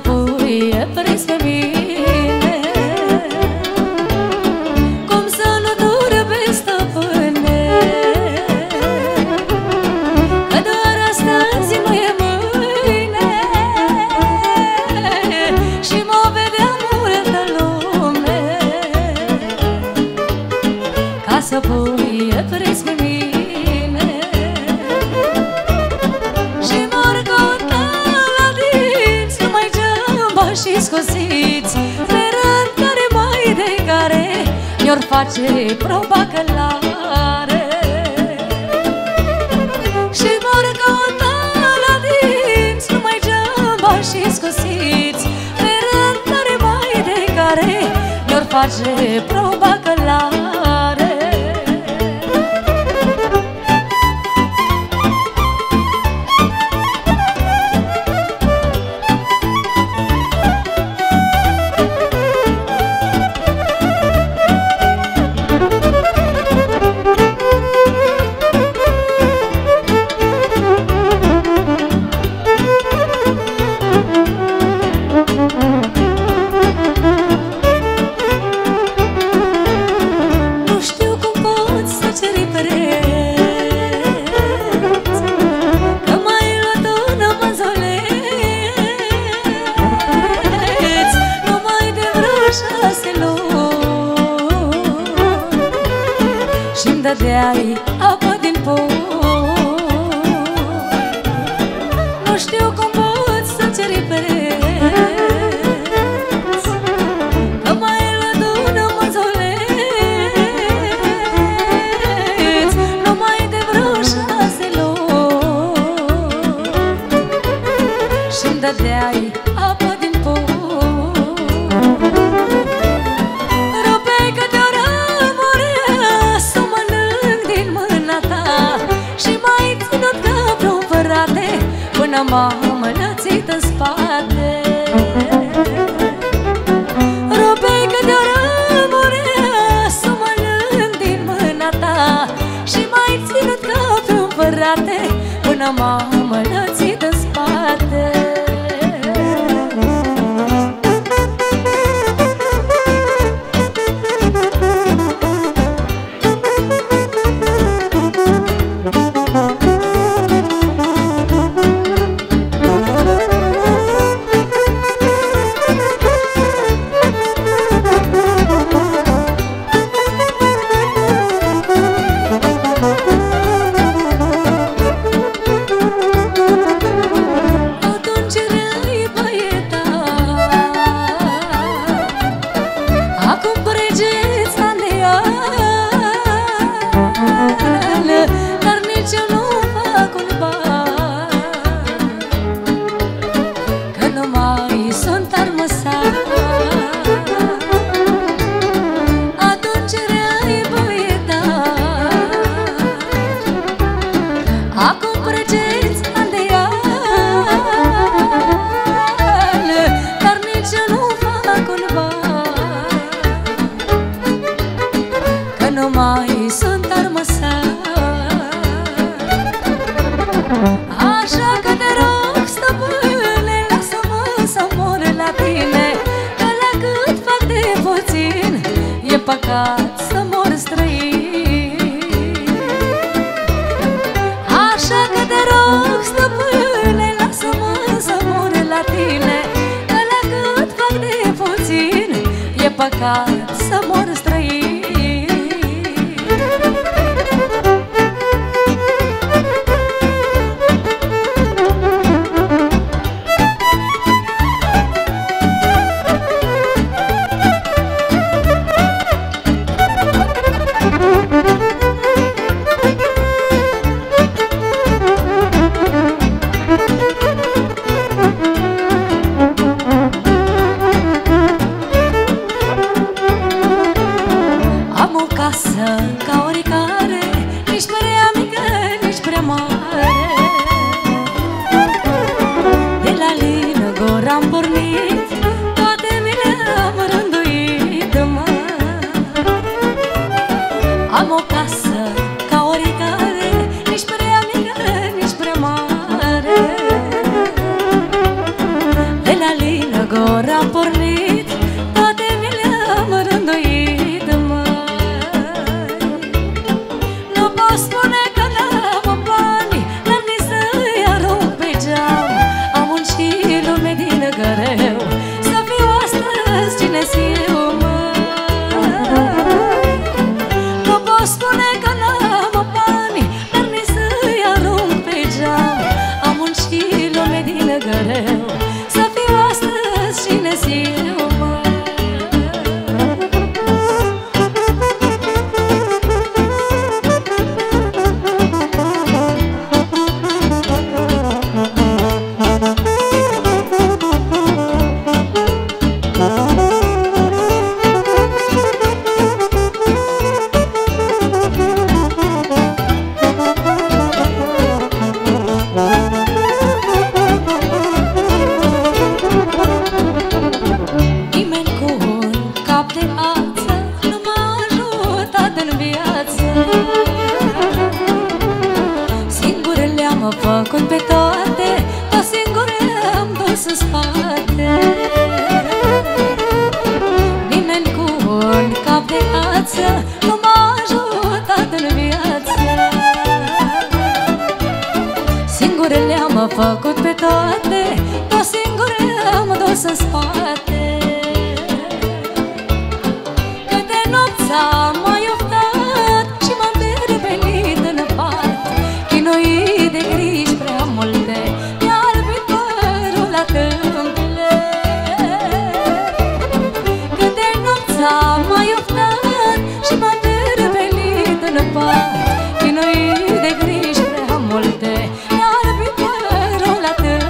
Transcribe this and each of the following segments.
pui preț pe mine, cum să nu turbe, stăpâne, că doar astăzi nu e mâine și mă vedea multă lume, ca să pui preț pe mine. Și m-or căuta la dinți numai geambașii scosiți, pe rând care mai de care mi-or face proba călare. Și m-or căuta la dinți numai geambașii scosiți, pe rând care mai de care mi-or face proba călare. Și-mi dădeai apă din pui. Nu știu cum poți să ceri preț, că mai lădună măzuleț numai de vreo 6 luni. Și-mi dădeai apă din pui. Până m-am lățit în spate, rupeai că de-o rămurea să mă lâng din mâna ta și m-ai ținut ca pe-un frate până m-am lățit în spate. Nu mai sunt armăsar, așa că te rog, stăpâne, lasă-mă să mor la tine, că la cât fac de puțin e păcat să mor străin. Așa că te rog, stăpâne, lasă-mă să mor la tine, că la cât fac de puțin e păcat să mor străin. gor a pornit, toate mi le-am rânduit, măi. Nu pot spune că n-am bani, dar nici să-i arunc pe geam. Am muncit lume din greu, să fiu astăzi cine-s eu, măi. Nu pot spune că n-am bani, dar nici să-i arunc pe geam. Am muncit lume din greu, să fiu astăzi cine-s eu, măi. Nimeni cu un cap de ață nu m-a ajutat în viață. Singur le-am făcut pe toate, tot singur le-am dus în spate. Nimeni cu un cap de ață nu m-a ajutat în viață. Singur le-am făcut pe toate, tot singur le-am dus în spate. Câte nopți am mai oftat și m-am pervenit în pat, chinuit de griji prea multe, mi-a albit părul la tâmple. Câte nopți am mai oftat și m-am pervenit în pat, chinuit de griji prea multe, mi-a albit părul la tâmple.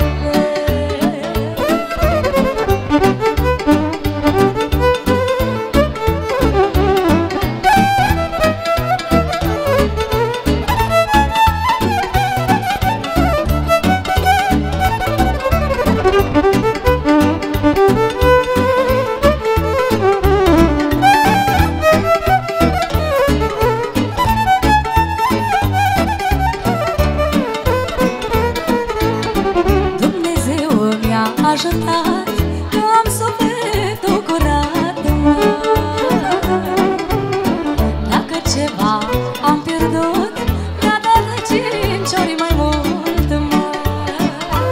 Dumnezeu mi-a ajutat, că am sufletul curat, măi. Dacă ceva am pierdut, mi-a dat de 5 ori mai mult, măi.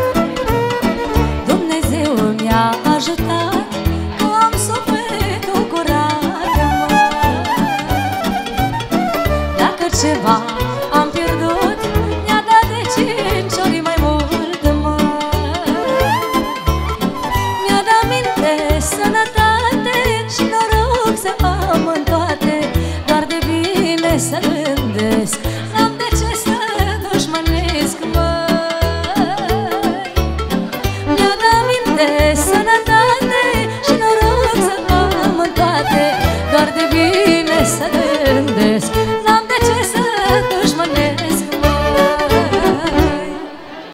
Dumnezeu mi-a ajutat, că am sufletul curat, măi. Dacă ceva am pierdut, mi-a dat de 5 ori mai mult, măi. Mi-a dat minte, sănătate și noroc să am în toate, doar de bine să